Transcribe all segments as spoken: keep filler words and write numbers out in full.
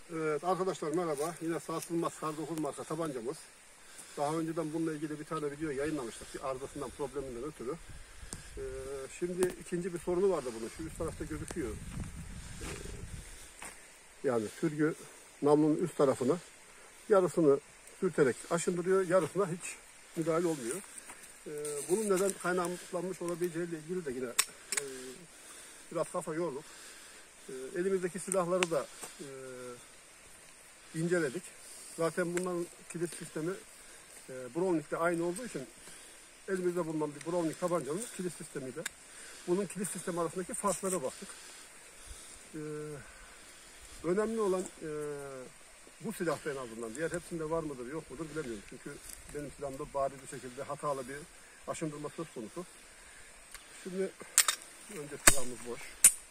Evet arkadaşlar merhaba. Yine sarsılmaz kar dokuz marka tabancamız. Daha önceden bununla ilgili bir tane video yayınlamıştık. Bir arızasından, probleminden ötürü. Ee, şimdi ikinci bir sorunu vardı bunun. Şu üst tarafta gözüküyor. Ee, yani sürgü namlunun üst tarafını yarısını sürterek aşındırıyor. Yarısına hiç müdahale olmuyor. Ee, bunun neden kaynaklanmış olabileceğiyle ilgili de yine e, biraz kafa yorduk. Ee, elimizdeki silahları da e, inceledik. Zaten bunların kilit sistemi e, Browning'de aynı olduğu için elimizde bulunan bir Browning tabancanın kilit sistemiyle bunun kilit sistemi arasındaki farklara baktık. E, önemli olan e, bu silahta en azından. Diğer hepsinde var mıdır yok mudur bilemiyorum. Çünkü benim silahımda bariz bir şekilde hatalı bir aşındırma söz konusu. Şimdi önce silahımız boş.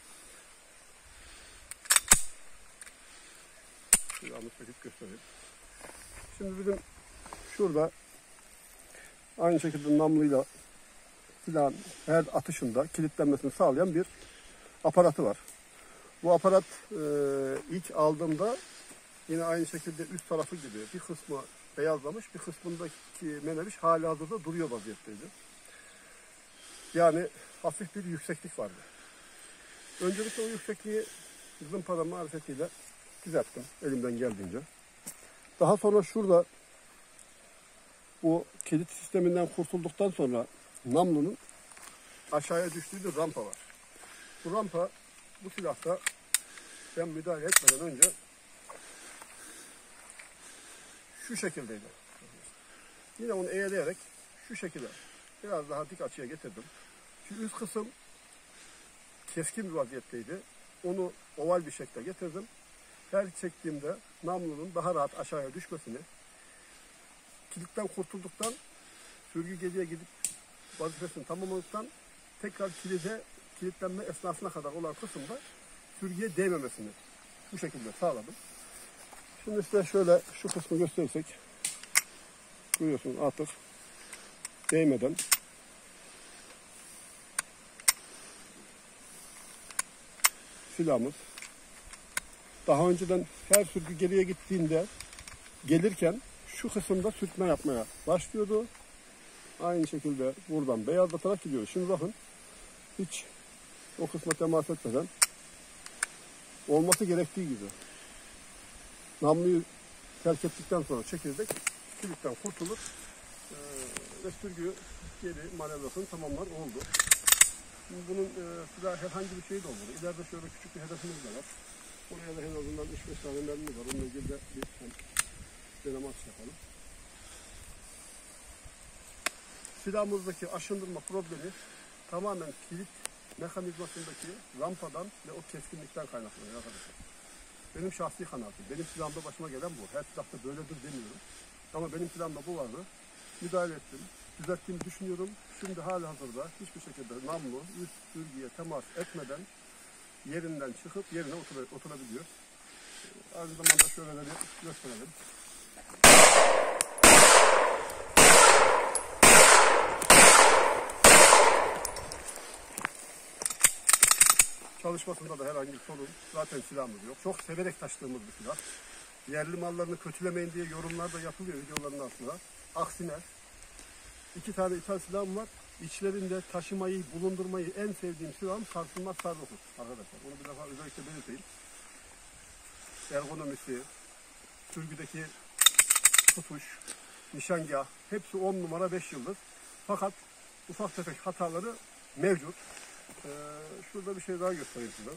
Silahımı söküp göstereyim. Şimdi bizim şurada aynı şekilde namluyla silahın her atışında kilitlenmesini sağlayan bir aparatı var. Bu aparat e, ilk aldığımda yine aynı şekilde üst tarafı gibi bir kısmı beyazlamış, bir kısmındaki meneviş hala hazırda duruyor vaziyetteydi. Yani hafif bir yükseklik vardı. Öncelikle o yüksekliği zımpara marifetiyle düzelttim elimden geldiğince. Daha sonra şurada bu kilit sisteminden kurtulduktan sonra namlunun aşağıya düştüğü bir rampa var. Bu rampa bu silahta ben müdahale etmeden önce şu şekildeydi. Yine onu eğleyerek şu şekilde biraz daha dik açıya getirdim. Şu üst kısım keskin bir vaziyetteydi. Onu oval bir şekilde getirdim. Her çektiğimde namlunun daha rahat aşağıya düşmesini, kilitten kurtulduktan, sürgü geriye gidip vazifesini tamamladıktan tekrar kilide kilitlenme esnasına kadar olan kısımda sürgüye değmemesini bu şekilde sağladım. Şimdi size şöyle şu kısmı gösterirsek, görüyorsunuz artık değmeden silahımız. Daha önceden her sürgü geriye gittiğinde gelirken şu kısımda sürtme yapmaya başlıyordu. Aynı şekilde buradan beyazlatarak gidiyor. Şimdi bakın hiç o kısma temas etmeden olması gerektiği gibi namluyu terk ettikten sonra çekirdek kilitten kurtulur ee, ve sürgü geri manevrasını tamamlar oldu. Şimdi bunun e, silah herhangi bir şey de olmadı. İleride şöyle küçük bir hedefimiz de var. Oraya da en azından üç beş tane mermi var. Onunla ilgili de bir deneme atış yapalım. Silahımızdaki aşındırma problemi tamamen kilit mekanizmasındaki rampadan ve o keskinlikten kaynaklanıyor arkadaşlar. Benim şahsi kanaatim. Benim silahımda başıma gelen bu. Her silahta böyledir demiyorum. Ama benim silahımda bu vardı. Müdahale ettim. Düzelttiğimi düşünüyorum. Şimdi halihazırda hiçbir şekilde namlu üst sürgüye temas etmeden yerinden çıkıp yerine otur oturabiliyor. Aynı zamanda şöyle de gösterelim. Çalışmasında da herhangi bir sorun. Zaten silahımız yok. Çok severek taşıdığımız bir silah. Yerli mallarını kötülemeyin diye yorumlar da yapılıyor videoların altında. Aksine iki tane ithal silahım var. İçlerinde taşımayı, bulundurmayı en sevdiğim silahım sarsılmaz kar dokuz arkadaşlar. Onu bir defa özellikle belirteyim. Ergonomisi, sürgüdeki tutuş, nişangah hepsi on numara beş yıldız. Fakat ufak tefek hataları mevcut. Ee, şurada bir şey daha göstereyim size.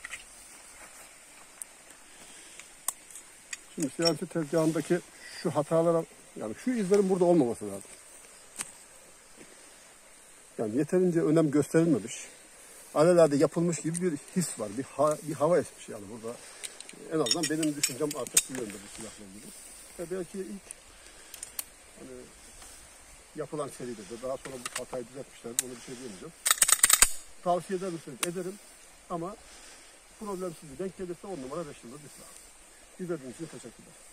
Şimdi siyasi tezgahındaki şu hatalara, yani şu izlerin burada olmaması lazım. Yani yeterince önem gösterilmemiş. Alelade yapılmış gibi bir his var. Bir, ha, bir hava esmiş yani burada. En azından benim düşüncem artık bu yönde bu silahla ilgili. Ve belki ilk hani, yapılan seride de daha sonra bu hatayı düzeltmişler. Ona bir şey diyemeyeceğim. Tavsiye eder misiniz? Ederim. Ama problemsiz bir denk gelirse on numara beş yıldız bir silah. İzlediğiniz için teşekkürler.